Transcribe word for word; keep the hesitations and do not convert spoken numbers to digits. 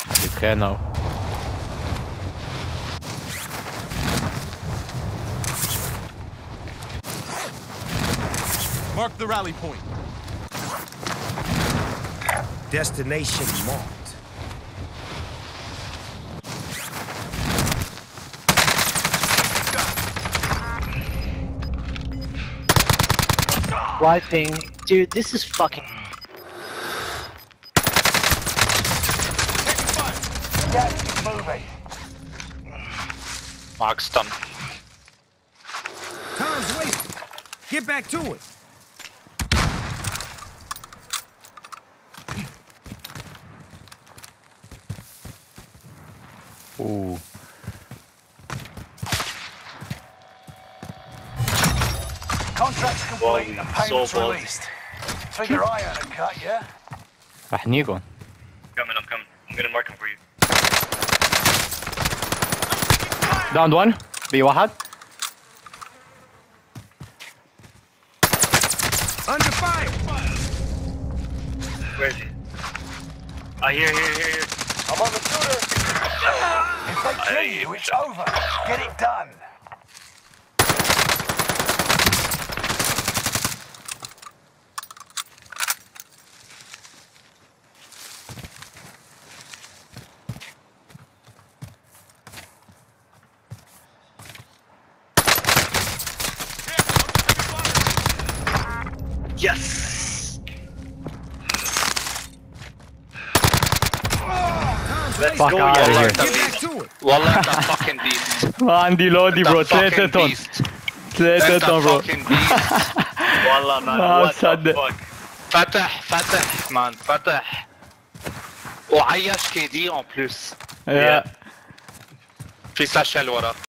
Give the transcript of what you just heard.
You can now. Mark the rally point. Destination marked. Wiping. Dude, this is fucking... Gas moving. Mark stun. Time's wasted. Get back to it. Ooh. Contract's complete and payments so released. Figure I earned a cut, yeah? راح نيجون. Coming, I'm coming. I'm gonna mark him for you. Downed one. بي واحد. Under fire. Where is he? Ah, here, here, here, here. I'm on the shooter. If they kill you, it's over. Get it done. Yes! Let's Fuck out of here. Get back to it. والله انت fucking beast. ما عندي لودي برو. ثلاثة طن. ثلاثة طن برو. fucking beast. والله مان. ما what the بصدق. fuck. فتح فتح مان فتح. وعيش كي دي en plus. Yeah. في ساشيل ورا.